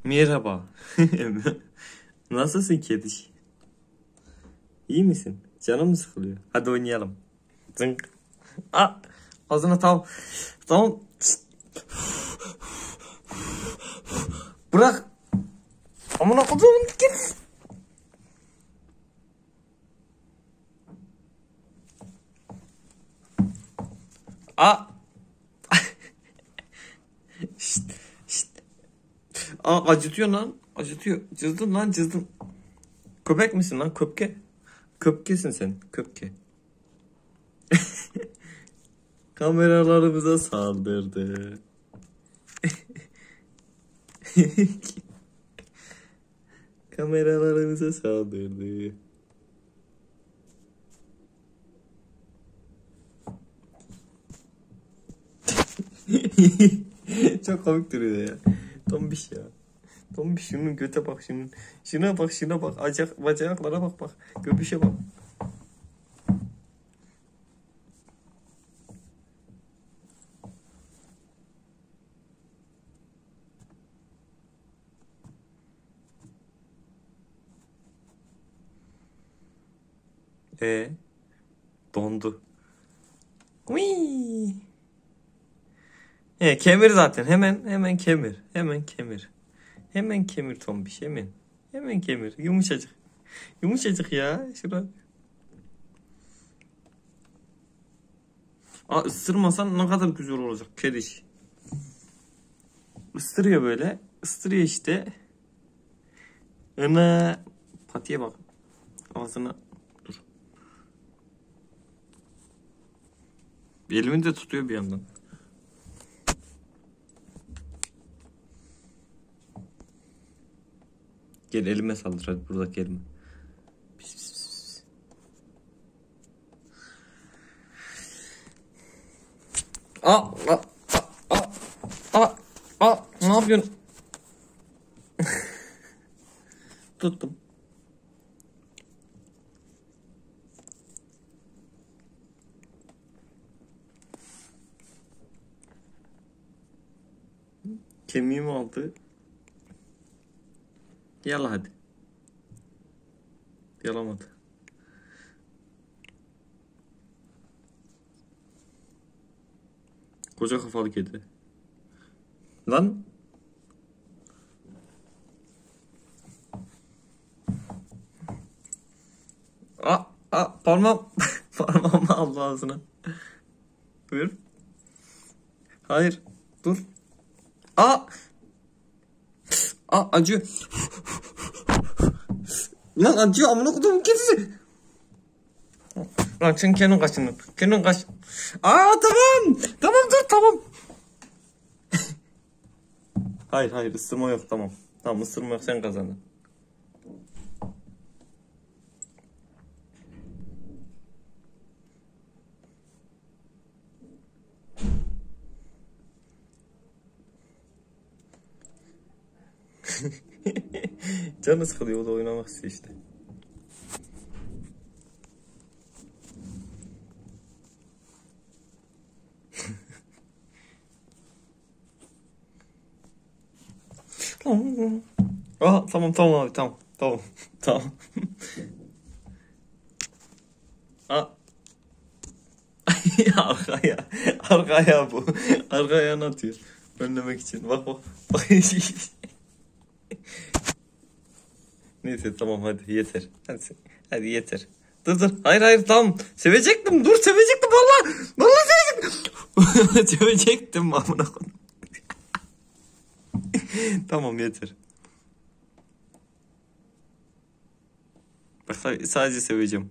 Merhaba. Nasılsın kediş? İyi misin? Canım mı sıkılıyor? Hadi oynayalım. Zınk. Aa, ağzına tam. Tamam. Bırak. Amına koyduğum git. Aa. Şşt, şşt. Aa, acıtıyor lan. Acıtıyor. Cızdın lan, cızdın. Köpek misin lan? Köpke. Köpkesin sen. Köpke. Kameralarımıza saldırdı. Kameralarımıza saldırdı. Çok komik duruyor ya. Tombiş ya. Tombiş, şunun göte bak, şunun. Şuna bak, şuna bak. Bacaklara bak bak. Göbüşe bak. Dondu. Uy. Kemir zaten. Hemen kemir. Hemen kemir. Hemen kemir tombiş, hemen. Hemen kemir. Yumuşacık. Yumuşacık ya. Şurada. Aa, ısırmasan ne kadar güzel olacak kediş. Isırıyor böyle. Isırıyor işte. Ana. Patiye bak. Ağzına. Dur. Elimi de tutuyor bir yandan. Gel elime saldır hadi, buradaki elime. Pis, pis, pis. Aa, aa, aa, aa, aa, ne yapıyorsun? Tuttum. Kemiğimi aldı. Yala hadi. Yalamadı. Koca kafalı kedi. Lan. Parmağım. Parmağımı aldı ağzına. Buyur. Hayır. Dur. Acıyor. Lan acıyor, amına koyduğum kedisi. Lan sen kendin kaç şimdi. Kendin kaç. Tamam. Tamam dur, tamam. Hayır ısırma yok, tamam. Tamam, ısırma yok, sen kazandın. Canı sıkılıyor, o da oynamak istiyor işte. Tamam abi, tamam. Tamam. Arkaya bu. Arkaya atıyor. Önlemek için. Bak. Neyse tamam, hadi yeter. Hadi yeter. Dur. Hayır, tamam. Sevecektim. Dur, sevecektim valla. Valla sevecektim. Sevecektim amına koyayım. Tamam, yeter. Bak, sadece seveceğim.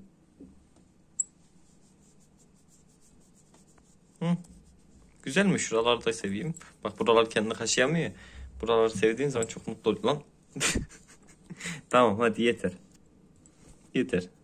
Güzel mi? Şuraları da seveyim. Bak, buralar kendini kaşıyamıyor. Buraları sevdiğin zaman çok mutlu oluyor lan. Tamam, hadi yeter. Yeter.